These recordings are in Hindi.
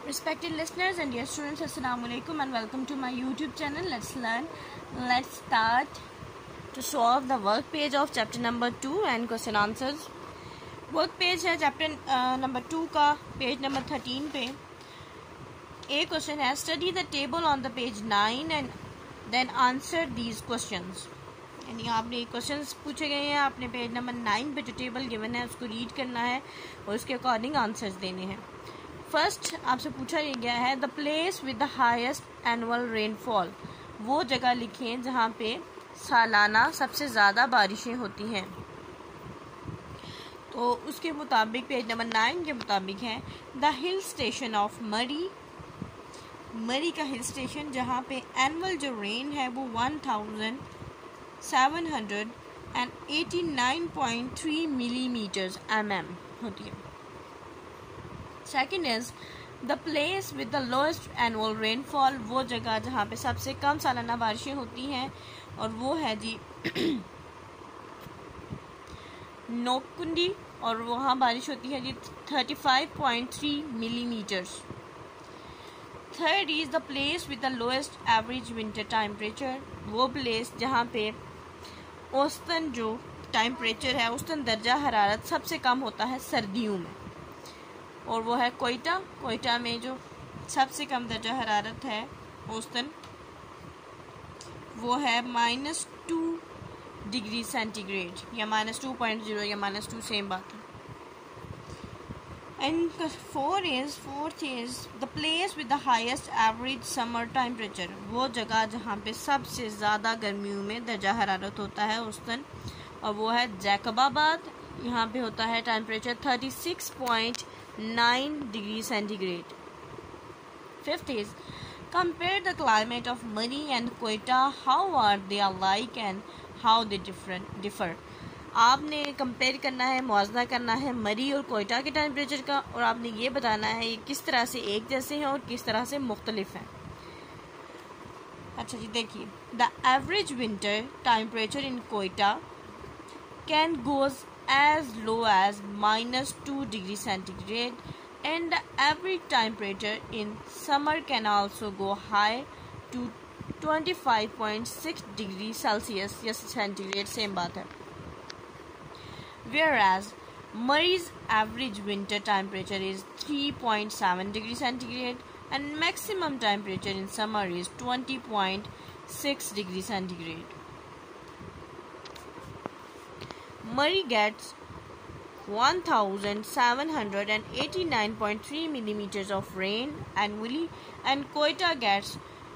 Respected listeners and dear students, Assalamu alaikum and welcome to my YouTube channel. Let's learn. Let's start to solve the work page of chapter number 2 and question answers. Work page है chapter number 2 का page number 13 पे. A question है study the table on the page 9 and then answer these questions. यानी आपने क्वेश्चंस पूछे गए हैं, आपने पेज नंबर 9 पे जो टेबल गिवन है उसको रीड करना है और उसके अकॉर्डिंग आंसर्स देने हैं. फर्स्ट आपसे पूछा गया है the place with the highest annual rainfall, वो जगह लिखें जहाँ पे सालाना सबसे ज़्यादा बारिशें होती हैं. तो उसके मुताबिक पेज नंबर 9 के मुताबिक है द हिल स्टेशन ऑफ मरी, मरी का हिल स्टेशन जहाँ पे एनुअल जो रेन है वो 1789.3 मिलीमीटर्स mm होती है. Second is the place with the lowest annual rainfall, वो जगह जहाँ पे सबसे कम सालाना बारिशें होती हैं और वो है जी नोकुंडी और वहाँ बारिश होती है जी 35.3 millimetres. Third is the place with the lowest average winter temperature, वो प्लेस जहाँ पे औसतन जो टेम्परेचर है औसतन दर्जा हरारत सबसे कम होता है सर्दियों में, और वो है कोयटा. कोयटा में जो सबसे कम दर्जा हरारत है औसतन वो है -2 डिग्री सेंटीग्रेड या -2.0 या -2 सेम बात है. And fourth is the place with the highest average summer temperature, वो जगह जहाँ पे सबसे ज़्यादा गर्मियों में दर्जा हरारत होता है औसतन, और वो है जैकबाबाद. यहाँ पे होता है temperature 36.9 degree centigrade. Fifth is compare the climate of Murree and Quetta, how are they alike and how they differ. आपने कंपेयर करना है, मुआवजा करना है मरी और कोयटा के टेम्परेचर का, और आपने ये बताना है ये किस तरह से एक जैसे हैं और किस तरह से मुख्तलिफ हैं. अच्छा जी देखिए, the average winter temperature in Quetta can goes as low as -2 degree centigrade and the average temperature in summer can also go high to 25.6 degree Celsius या centigrade same बात है. Whereas Murray's average winter temperature is 3.7 degree centigrade and maximum temperature in summer is 20.6 degree centigrade. Murray gets 1789.3 millimeters of rain annually and Koyata gets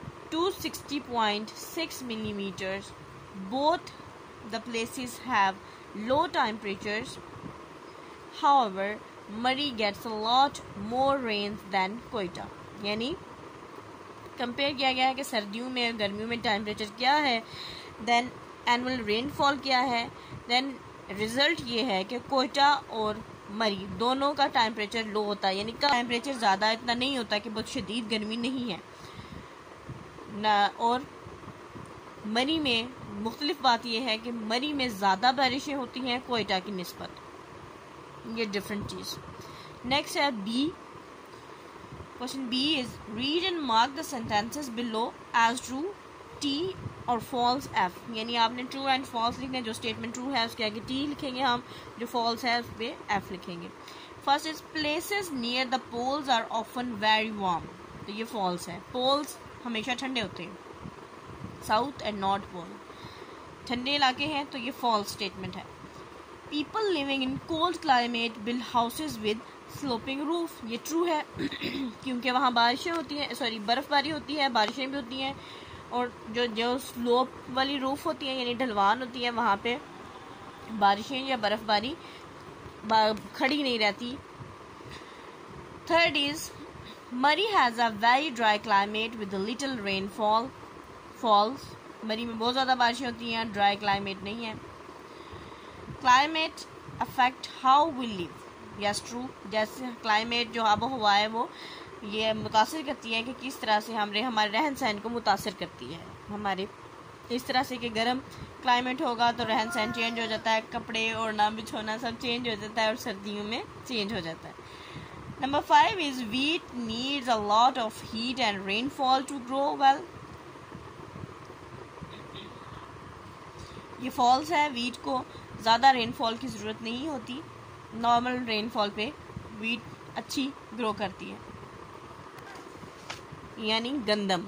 260.6 millimeters. Both the places have low temperatures. However, Murray gets a lot more rain than Koyata. यानी कंपेयर किया गया है कि सर्दियों में और गर्मियों में टेम्परेचर क्या है, देन एनुअल रेनफॉल क्या है, देन रिजल्ट ये है कि कोयटा और मरी दोनों का टेम्परेचर लो होता है, यानी का टेम्परेचर ज़्यादा इतना नहीं होता कि बहुत शदीद गर्मी नहीं है ना. और मरी में मुख्तलिफ बात यह है कि मरी में ज़्यादा बारिशें होती हैं कोयटा की निस्बत, ये डिफरेंट चीज़. नेक्स्ट है B. Question B is read and mark the sentences below as true T और फॉल्स एफ, यानी आपने ट्रू एंड फॉल्स लिखना है. जो स्टेटमेंट ट्रू है उसके आगे टी लिखेंगे हम, जो फॉल्स है उस पर एफ लिखेंगे. First is places near the poles are often very warm, तो ये फॉल्स है. पोल्स हमेशा ठंडे होते हैं, साउथ एंड नॉर्थ पोल ठंडे इलाके हैं, तो ये फॉल्स स्टेटमेंट है. People living in cold climate build houses with sloping roof, ये ट्रू है क्योंकि वहाँ बारिशें होती हैं, सॉरी बर्फ़बारी होती है, बारिशें भी होती हैं, और जो स्लोप वाली रूफ होती है यानी ढलवान होती है वहाँ पे बारिशें या बर्फ़बारी खड़ी नहीं रहती. Third is Murree has a very dry climate with little rainfall. False, Murree में बहुत ज़्यादा बारिशें होती हैं, ड्राई क्लाइमेट नहीं है. Climate affect how we live, yes true. जैसे क्लाइमेट जो आबो हवा है वो ये मुतासर करती है कि किस तरह से हमारे रहन सहन को मुतासर करती है. हमारे इस तरह से कि गर्म क्लाइमेट होगा तो रहन सहन चेंज हो जाता है, कपड़े ओढ़ना बिछोना सब चेंज हो जाता है, और सर्दियों में चेंज हो जाता है. Number 5 is wheat needs a lot of heat and rainfall to grow well. ये फॉल्स है, वीट को ज़्यादा रेनफॉल की ज़रूरत नहीं होती, नॉर्मल रेनफॉल पे वीट अच्छी ग्रो करती है, यानी गंदम।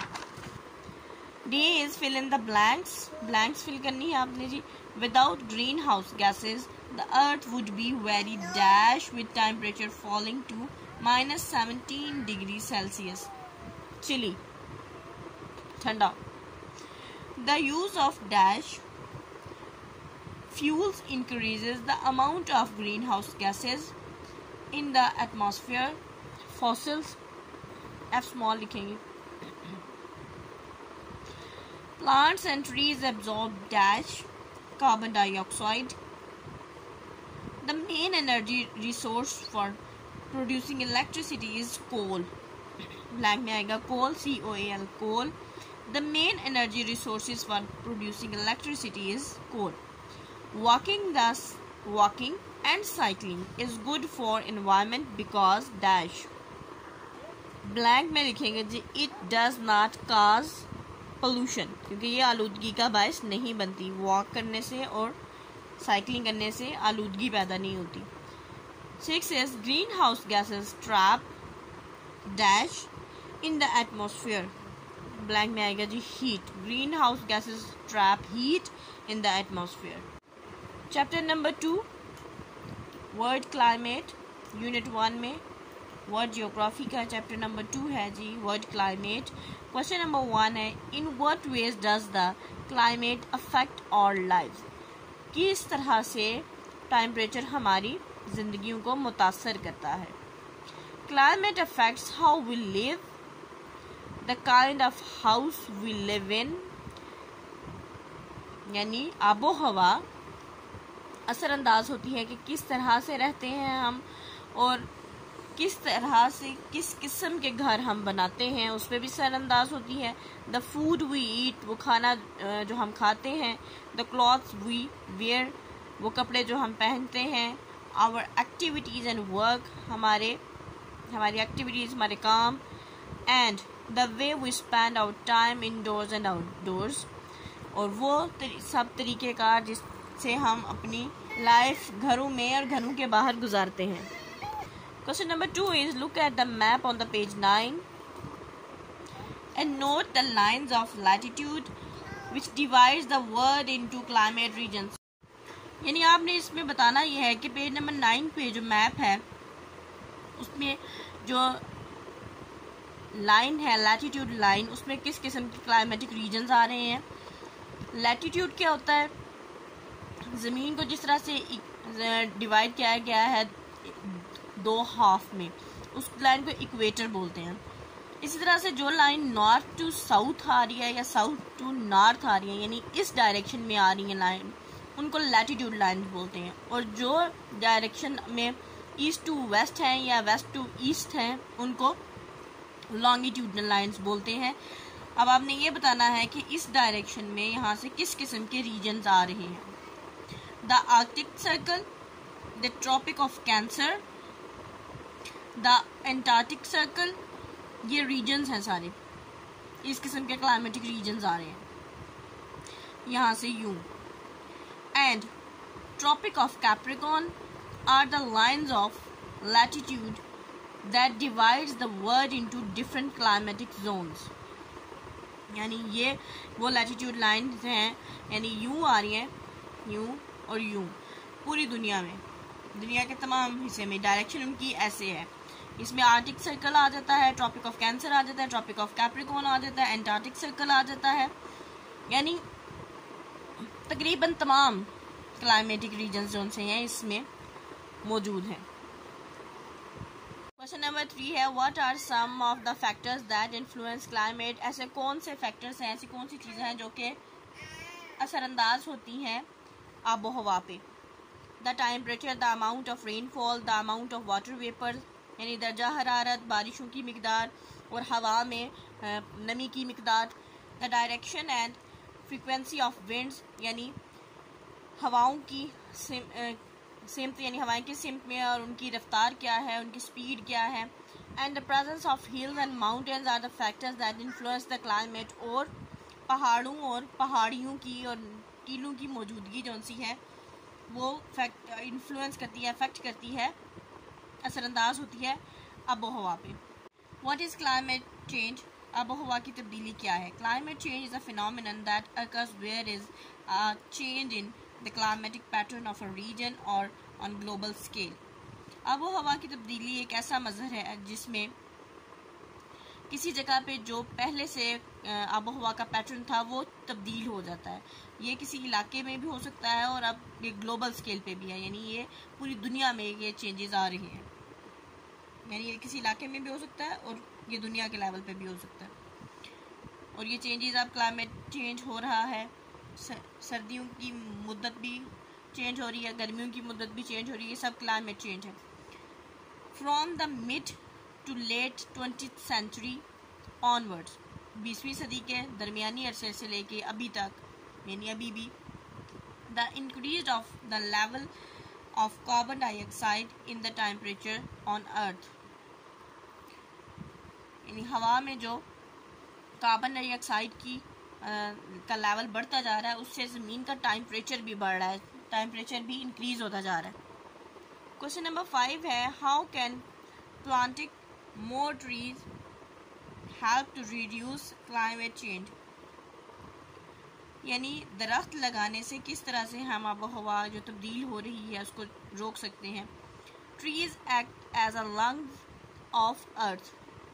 D is fill in the blanks, blanks fill करनी है आपने जी। Without green house gases the earth would be very dash with temperature falling to -17 degree Celsius, chilly, ठंडा। The use of dash fuels increases the amount of greenhouse gases in the atmosphere. Fossils, F small लिखेंगे। Plants and trees absorb dash carbon dioxide. The main energy resource for producing electricity is coal. Blank में आएगा coal, COAL, coal. The main energy resources for producing electricity is coal. Walking and cycling is good for environment because dash। Blank में लिखेंगे जी it does not cause pollution, क्योंकि ये आलूदगी का बायस नहीं बनती। वॉक करने से और साइकिलिंग करने से आलूदगी पैदा नहीं होती। 6 is green house gases trap dash in the atmosphere. Blank में आएगा जी heat, green house gases trap heat in the atmosphere. Chapter number 2 world climate, unit 1 में वर्ल्ड जियोग्राफी का चैप्टर नंबर 2 है जी वर्ल्ड क्लाइमेट। क्वेश्चन नंबर 1 है in what ways does the climate affect our lives, किस तरह से टेम्परेचर हमारी जिंदगियों को मुतासर करता है। Climate affects how we live, the kind of house we live in, यानी आबो हवा असरअंदाज होती है कि किस तरह से रहते हैं हम और किस तरह से किस किस्म के घर हम बनाते हैं, उस पर भी असरअंदाज होती है। द फूड वी ईट, वो खाना जो हम खाते हैं। द क्लॉथ्स वी वेयर, वो कपड़े जो हम पहनते हैं। आवर एक्टिविटीज़ एंड वर्क, हमारी एक्टिविटीज़, हमारे काम। And the way we spend our time indoors and outdoors, और वो सब तरीक़ेकार जिससे हम अपनी लाइफ घरों में और घरों के बाहर गुजारते हैं। Question number 2 is look at the map on the page 9 and note the lines of latitude which divides the world into climate regions. यानी आपने इसमें बताना यह है कि पेज नंबर 9 पे जो मैप है उसमें जो लाइन है लैटिट्यूड लाइन, उसमें किस किस्म के क्लाइमेटिक रीजन्स आ रहे हैं। लैटिट्यूड क्या होता है, ज़मीन को जिस तरह से डिवाइड किया गया है 2 हाफ में, उस लाइन को इक्वेटर बोलते हैं। इसी तरह से जो लाइन नॉर्थ टू साउथ आ रही है या साउथ टू नॉर्थ आ रही है, यानी इस डायरेक्शन में आ रही है लाइन, उनको लैटिट्यूड लाइन बोलते हैं। और जो डायरेक्शन में ईस्ट टू वेस्ट हैं या वेस्ट टू ईस्ट हैं, उनको लॉन्गिट्यूडनल लाइन्स बोलते हैं। अब आपने ये बताना है कि इस डायरेक्शन में यहाँ से किस किस्म के रीजन्स आ रहे हैं। The Arctic circle, the tropic of cancer, the Antarctic circle, ये रीजन्स हैं सारे, इस किस्म के क्लाइमेटिक रीजन्स आ रहे हैं यहाँ से यूं। And tropic of Capricorn are the lines of latitude that divides the world into different climatic zones. यानी ये वो लैटिट्यूड लाइन्स हैं, यानी यूं आ रही हैं, यूं और यूं पूरी दुनिया में, दुनिया के तमाम हिस्से में डायरेक्शन उनकी ऐसे है। इसमें आर्कटिक सर्कल आ जाता है, ट्रॉपिक ऑफ कैंसर आ जाता है, ट्रॉपिक ऑफ कैप्रिकॉर्न आ जाता है, एंटार्क्टिक सर्कल आ जाता है, यानी तकरीबन तमाम क्लाइमेटिक रीजन्स जो से हैं इसमें मौजूद हैं। क्वेश्चन नंबर 3 है what are some of the factors that influence climate. ऐसे कौन से फैक्टर्स हैं, ऐसी कौन सी चीज़ें हैं जो कि असरअंदाज होती हैं आबो हवा पे। The temperature, the amount of rainfall, the amount of water vapour, यानी दर्जा हरारत, बारिशों की मिकदार और हवा में नमी की मिकदार। The direction and frequency of winds, यानी हवाओं की सिमत यानी हवाएं किस सिमत में और उनकी रफ्तार क्या है, उनकी स्पीड क्या है। And the presence of hills and mountains are the factors that influence the climate. और पहाड़ों और पहाड़ियों की और टीलों की मौजूदगी जो सी है वो इन्फ्लुएंस करती है, अफेक्ट करती है, असरअंदाज होती है आबो हवा पे। What is climate change? आबो हवा की तब्दीली क्या है? Climate change is a phenomenon that occurs where is a change in the climatic pattern of a region or on global scale. आबो हवा की तब्दीली एक ऐसा मजहर है जिसमें किसी जगह पे जो पहले से आबो हवा का पैटर्न था वो तब्दील हो जाता है। ये किसी इलाके में भी हो सकता है और अब ये ग्लोबल स्केल पे भी है, यानी ये पूरी दुनिया में ये चेंजेस आ रही हैं। यानी ये किसी इलाके में भी हो सकता है और ये दुनिया के लेवल पे भी हो सकता है। और ये चेंजेस अब क्लाइमेट चेंज हो रहा है, सर्दियों की मुद्दत भी चेंज हो रही है, गर्मियों की मुद्दत भी चेंज हो रही है, सब क्लाइमेट चेंज है। From the mid to late 20th century onwards, 20वीं सदी के दरमियानी अरसे से लेके अभी तक, यानी अभी भी, the increase of the level of carbon dioxide in the temperature on earth, यानी हवा में जो कार्बन डाइऑक्साइड की का लेवल बढ़ता जा रहा है उससे ज़मीन का टेम्परेचर भी बढ़ रहा है, टेम्परेचर भी इंक्रीज होता जा रहा है। क्वेश्चन नंबर 5 है, how can planting more trees help to reduce climate change? यानी दरख्त लगाने से किस तरह से हम आबो हवा जो तब्दील हो रही है उसको रोक सकते हैं। Trees act as a lungs of earth,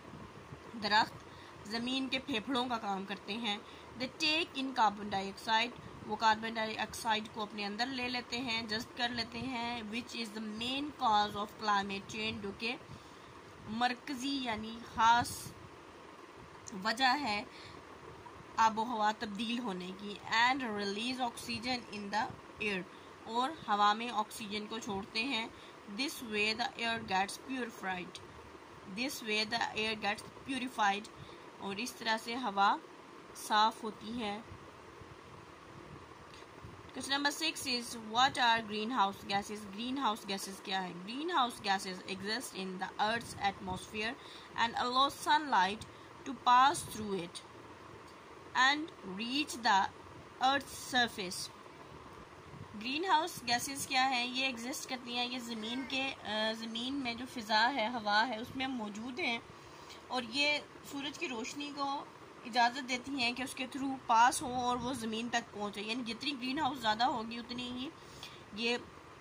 दरख्त ज़मीन के फेफड़ों का काम करते हैं। They take in carbon dioxide, वो कार्बन डाइऑक्साइड को अपने अंदर ले लेते हैं, जज्ब कर लेते हैं, which is the main cause of climate change, जो कि मरकज़ी यानी ख़ास वजह है आबो हवा तब्दील होने की। And release oxygen in the air, और हवा में ऑक्सीजन को छोड़ते हैं। This way the air gets purified, this way the air gets purified, और इस तरह से हवा साफ होती है। Question number 6 is what are green house gases? Green house gases क्या है? Green house gases exist in the earth's atmosphere and allow sunlight to pass through it and reach the earth surface. Green house gases क्या है? ये एग्जिस्ट करती हैं, ये ज़मीन में जो फ़िज़ा है, हवा है, उसमें मौजूद हैं और ये सूरज की रोशनी को इजाज़त देती हैं कि उसके थ्रू पास हो और वो ज़मीन तक पहुँचे। यानी जितनी ग्रीन हाउस ज़्यादा होगी उतनी ही ये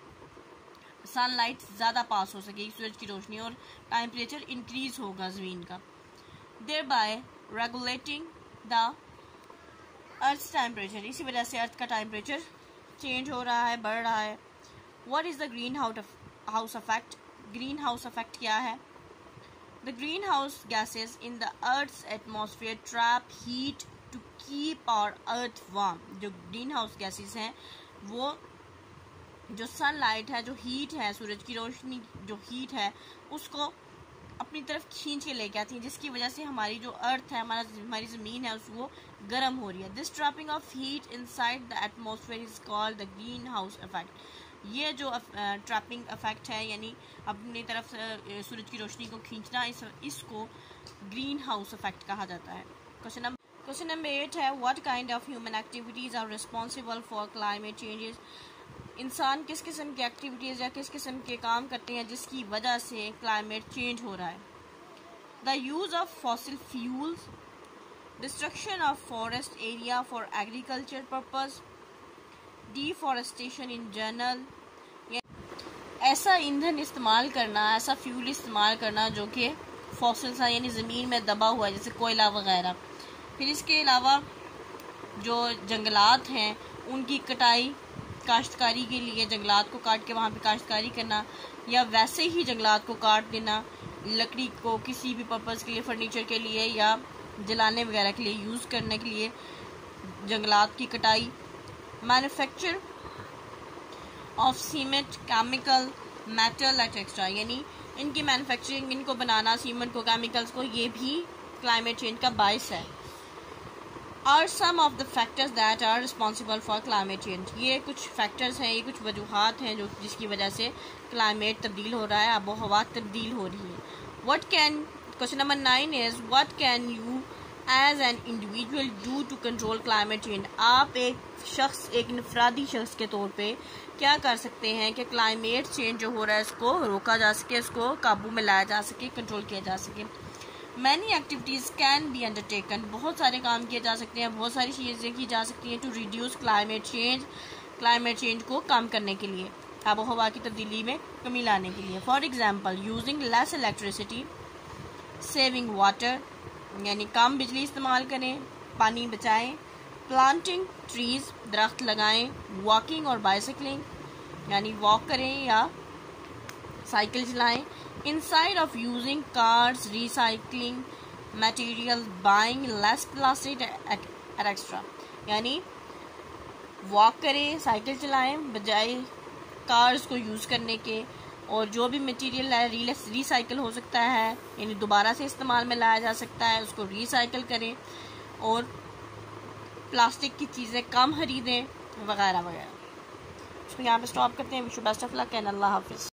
सनलाइट ज़्यादा पास हो सकेगी, सूरज की रोशनी, और टेम्परेचर इंक्रीज़ होगा ज़मीन का, thereby regulating the earth temperature. इसी वजह से अर्थ का टेम्परेचर चेंज हो रहा है, बढ़ रहा है। What is the green house effect? Green house effect क्या है? The greenhouse gases in the Earth's atmosphere trap heat to keep our Earth warm. जो greenhouse gases हैं वो जो सनलाइट है, जो हीट है, सूरज की रोशनी जो हीट है उसको अपनी तरफ खींच के लेके आती है, जिसकी वजह से हमारी जो अर्थ है, हमारी ज़मीन है, वो गर्म हो रही है। This trapping of heat inside the atmosphere is called the green house effect. ये जो ट्रैपिंग इफेक्ट है, यानी अपनी तरफ सूरज की रोशनी को खींचना, इसको ग्रीन हाउस इफेक्ट कहा जाता है। क्वेश्चन नंबर 8 है, what kind of human activities are responsible for climate changes? इंसान किस किस्म की एक्टिविटीज़ या किस किस्म के काम करते हैं जिसकी वजह से क्लाइमेट चेंज हो रहा है? The use of fossil fuels, destruction of forest area for agriculture purpose, deforestation in general, ऐसा ईंधन इस्तेमाल करना, ऐसा फ्यूल इस्तेमाल करना जो कि फॉसिल्स हैं, यानी ज़मीन में दबा हुआ है, जैसे कोयला वगैरह। फिर इसके अलावा जो जंगलात हैं उनकी कटाई, काश्तकारी के लिए जंगलात को काट के वहाँ पे काश्तकारी करना, या वैसे ही जंगलात को काट देना लकड़ी को किसी भी पर्पज़ के लिए, फर्नीचर के लिए या जलाने वगैरह के लिए यूज़ करने के लिए जंगलात की कटाई। Manufacture of cement, chemical, metal etcetera, यानी इनकी मैन्युफैक्चरिंग, इनको बनाना, सीमेंट को, केमिकल्स को, ये भी क्लाइमेट चेंज का बायस है। Are some of the factors that are responsible for climate change. ये कुछ फैक्टर्स हैं, ये कुछ वजूहात हैं जो जिसकी वजह से क्लाइमेट तब्दील हो रहा है, आबो हवा तब्दील हो रही है। What can, question number 9 is what can you as an individual do to control climate change. आप एक शख्स, एक इनफरादी शख्स के तौर पे क्या कर सकते हैं कि क्लाइमेट चेंज जो हो रहा है इसको रोका जा सके, इसको काबू में लाया जा सके, कंट्रोल किया जा सके। Many activities can be undertaken, बहुत सारे काम किए जा सकते हैं, बहुत सारी चीज़ें की जा सकती हैं टू रिड्यूस क्लाइमेट चेंज को कम करने के लिए, आबो हवा की तब्दीली में कमी लाने के लिए। For example using less electricity, saving water यानी कम बिजली इस्तेमाल करें, पानी बचाएं, प्लांटिंग ट्रीज दरख्त लगाएं, वॉकिंग और बाइसिकलिंग यानी वॉक करें या साइकिल चलाएं, inside of using cars, recycling material, buying less plastic extra यानी वॉक करें, साइकिल चलाएं बजाय कार्स को यूज़ करने के, और जो भी मटेरियल है रिसाइकिल हो सकता है यानी दोबारा से इस्तेमाल में लाया जा सकता है, उसको रिसाइकिल करें और प्लास्टिक की चीज़ें कम खरीदें वगैरह वगैरह। इसको यहाँ पे स्टॉप करते हैं। Wish you best of luck and अल्लाह हाफिज़।